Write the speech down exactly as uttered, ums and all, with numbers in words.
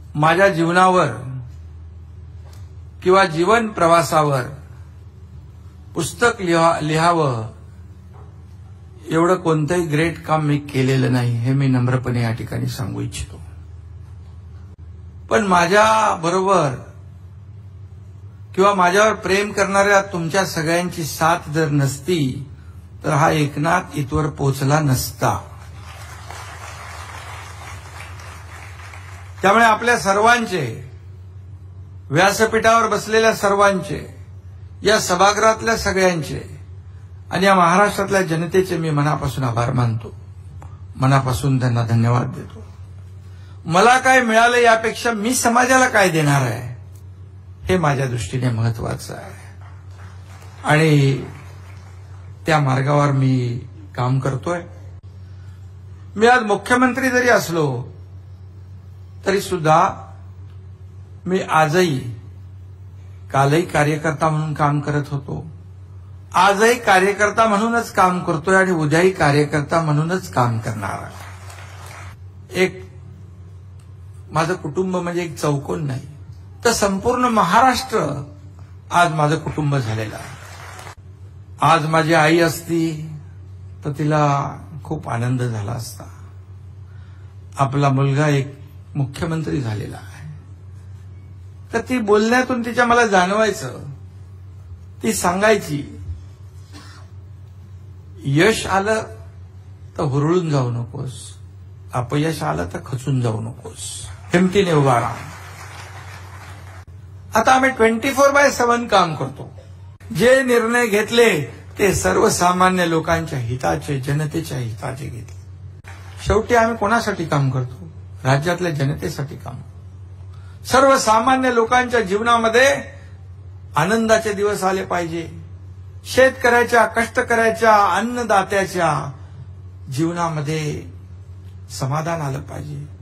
माझ्या जीवनावर किंवा जीवन प्रवासावर पुस्तक लिहा लिहावं एवढं कोणतंही ग्रेट काम मी केलेलं नाही, हे मी नम्रपणे या ठिकाणी सांगू इच्छितो. पण माझ्या बरोबर किंवा माझ्यावर प्रेम करणाऱ्या तुमच्या सगळ्यांची साथ जर नसती तर हा एकनाथ इथवर पोहोचला नसता. त्यामुळे आपल्या सर्वांचे, व्यासपीठावर बसलेल्या सर्वांचे, या सभागृहातल्या सगळ्यांचे आणि या महाराष्ट्रातल्या जनतेचे मी मनापासून आभार मानतो, मनापासून त्यांना धन्यवाद देतो. मला काय मिळालं यापेक्षा मी समाजाला काय देणार आहे हे माझ्या दृष्टीने महत्वाचं आहे आणि त्या मार्गावर मी काम करतोय. मी आज मुख्यमंत्री जरी असलो तरी सुद्धा मी आजही, कालही कार्यकर्ता म्हणून काम करत होतो, आजही कार्यकर्ता म्हणूनच काम करतोय आणि उद्याही कार्यकर्ता म्हणूनच काम करणार आहे. एक माझं कुटुंब म्हणजे एक चौकोन नाही, तर संपूर्ण महाराष्ट्र आज माझं कुटुंब झालेलं आहे. आज माझी आई असती तर तिला खूप आनंद झाला असता. आपला मुलगा एक मुख्यमंत्री झालेला आहे, तर ती बोलण्यातून तिच्या मला जाणवायचं, ती सांगायची, यश आलं तर हुरळून जाऊ नकोस, अपयश आलं तर खचून जाऊ नकोस, हिमतीने उभा राहा. आता आम्ही ट्वेंटी फोर बाय सेव्हन काम करतो. जे निर्णय घेतले ते सर्वसामान्य लोकांच्या हिताचे, जनतेच्या हिताचे घेतले. शेवटी आम्ही कोणासाठी काम करतो? राज्यातल्या जनतेसाठी काम. सर्वसामान्य लोकांच्या जीवनामध्ये आनंदाचे दिवस आले पाहिजे. शेतकऱ्याच्या, कष्टकऱ्याच्या, अन्नदात्याच्या जीवनामध्ये समाधान आलं पाहिजे.